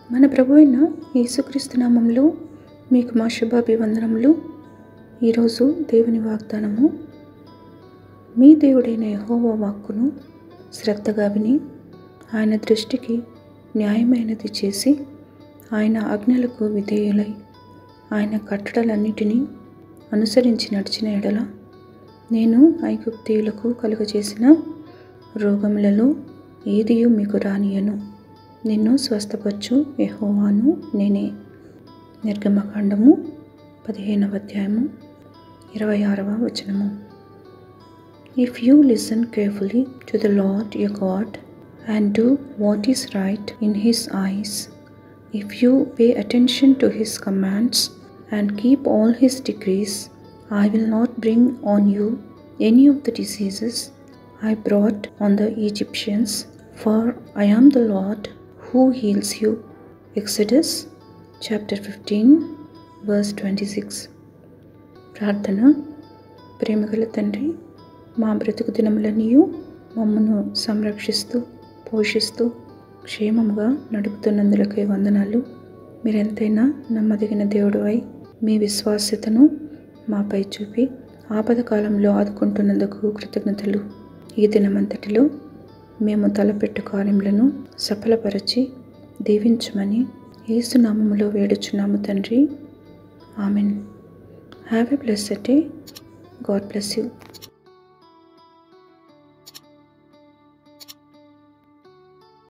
మన ప్రభు అయిన యేసుక్రీస్తు నామములో మీకు మా శుభాభివందనములు. ఈరోజు దేవుని వాగ్దానము, మీ దేవుడైన యెహోవా వాక్కును శ్రద్ధగా విని ఆయన దృష్టికి న్యాయమైనది చేసి ఆయన ఆజ్ఞలకు విధేయులై ఆయన కట్టడలన్నిటినీ అనుసరించి నడిచిన ఎడల నేను ఐగుప్తీయులకు కలుగజేసిన రోగములలో ఏదియూ మీకు రానియను. నిన్ను స్వస్థపరచు యెహోవాను నేనే. నిర్గమకాండము 15వ అధ్యాయము 26వ వచనము. If you listen carefully to the Lord your God and do what is right in his eyes, if you pay attention to his commands and keep all his decrees, I will not bring on you any of the diseases I brought on the Egyptians, for I am the Lord who heals you. Exodus chapter 15 verse 26. ప్రార్థన. ప్రేమగల తండ్రి, మా బ్రతుకు దినములన్నీయు మమ్మను సంరక్షిస్తూ పోషిస్తూ క్షేమముగా నడుపుతున్నందులకై వందనాలు. మీరెంతైనా నమ్మదగిన దేవుడువై మీ విశ్వాస్యతను మాపై చూపి ఆపద కాలంలో ఆదుకుంటున్నందుకు కృతజ్ఞతలు. ఈ దినమంతటిలో మేము తలపెట్టు కార్యములను సఫలపరచి దీవించమని యేసు నామములో వేడుచున్నాము తండ్రి. Amen. Have a blessed day. God bless you.